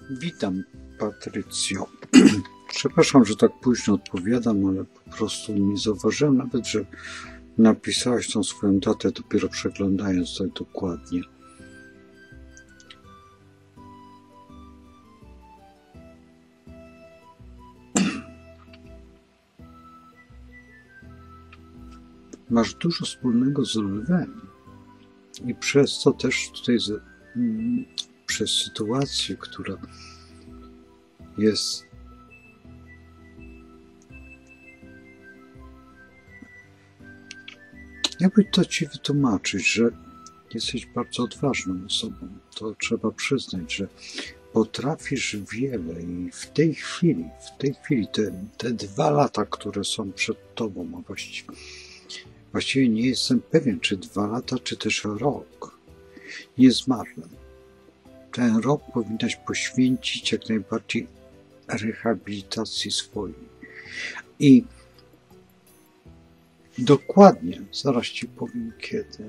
Witam, Patrycjo. Przepraszam, że tak późno odpowiadam, ale po prostu nie zauważyłem nawet, że napisałaś tą swoją datę, dopiero przeglądając tak dokładnie. Masz dużo wspólnego z lwem i przez to też tutaj przez sytuację, która jest jakby to ci wytłumaczyć, że jesteś bardzo odważną osobą. To trzeba przyznać, że potrafisz wiele i w tej chwili te 2 lata, które są przed tobą, a właściwie nie jestem pewien, czy 2 lata, czy też rok, nie zmarłem. Ten rok powinnaś poświęcić jak najbardziej rehabilitacji swojej. I dokładnie, zaraz ci powiem kiedy.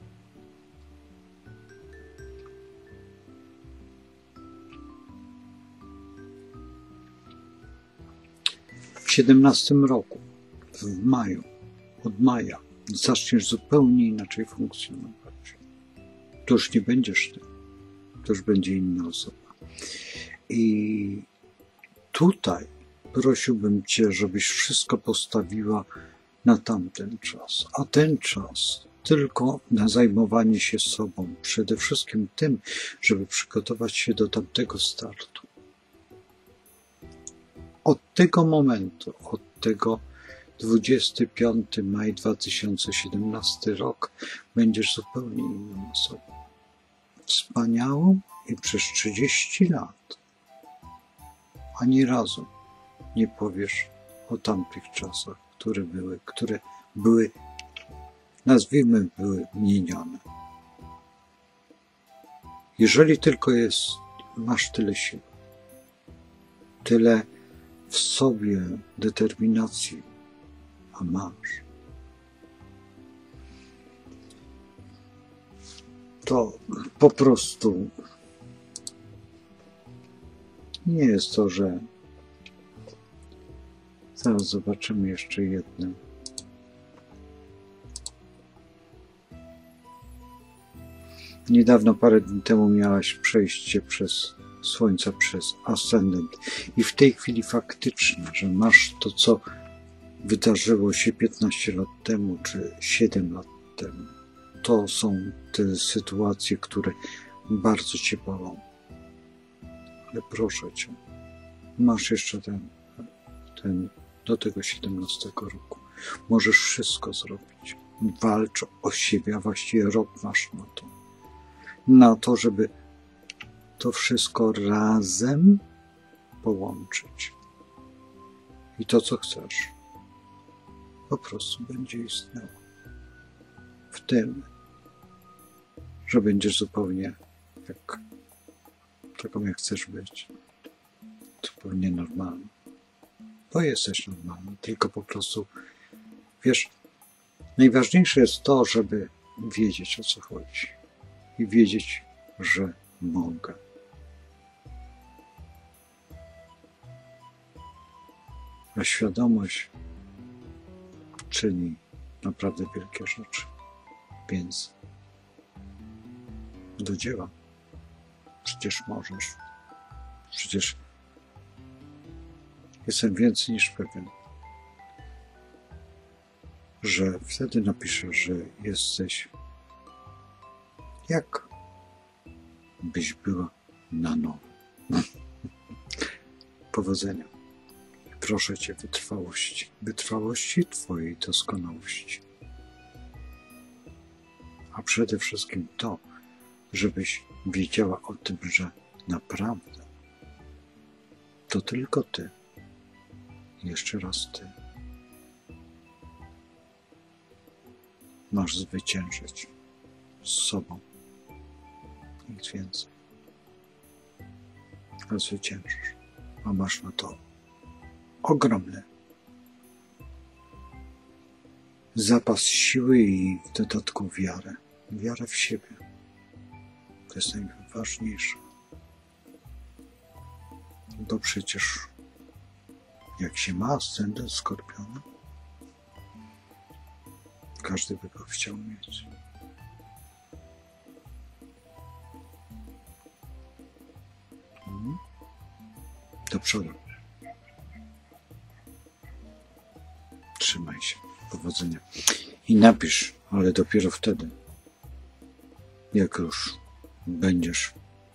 W 17 roku, w maju, od maja, zaczniesz zupełnie inaczej funkcjonować. To już nie będziesz ty, to już będzie inna osoba. I tutaj prosiłbym cię, żebyś wszystko postawiła na tamten czas, a ten czas tylko na zajmowanie się sobą, przede wszystkim tym, żeby przygotować się do tamtego startu. Od tego momentu, od tego 25 maj 2017 rok będziesz zupełnie inną osobą. Wspaniałą i przez 30 lat ani razu nie powiesz o tamtych czasach, które były, nazwijmy, były minione. Jeżeli tylko masz tyle sił, tyle w sobie determinacji, a masz, to po prostu nie jest to, że zaraz zobaczymy jeszcze jednym. Niedawno, parę dni temu miałaś przejście przez Słońca, przez ascendent i w tej chwili faktycznie, że masz to, co wydarzyło się 15 lat temu, czy 7 lat temu. To są te sytuacje, które bardzo cię bolą. Ale proszę cię, masz jeszcze do tego 17 roku. Możesz wszystko zrobić. Walcz o siebie, a właściwie rok masz na to. Na to, żeby to wszystko razem połączyć. I to, co chcesz, po prostu będzie istniało. W tym, że będziesz zupełnie taką, jak chcesz być. Zupełnie normalny. Bo jesteś normalny, tylko po prostu, wiesz, najważniejsze jest to, żeby wiedzieć, o co chodzi. I wiedzieć, że mogę. A świadomość czyni naprawdę wielkie rzeczy. Więc do dzieła. Przecież możesz. Przecież jestem więcej niż pewien, że wtedy napiszesz, że jesteś jak byś była na nowo. Powodzenia. Proszę cię, wytrwałości. Wytrwałości twojej doskonałości. A przede wszystkim to, żebyś wiedziała o tym, że naprawdę to tylko ty. Jeszcze raz ty. Masz zwyciężyć z sobą. Nic więcej. Ale zwyciężysz. A masz na to ogromny zapas siły i w dodatku wiarę. Wiarę w siebie. To jest najważniejsze. Bo przecież jak się ma ascendent Skorpiona, każdy by go chciał mieć. Do przodu. Trzymaj się. Powodzenia. I napisz, ale dopiero wtedy, jak już będziesz.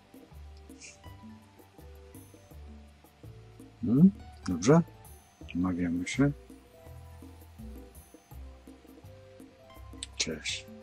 Dobrze? Umawiamy się. Cześć.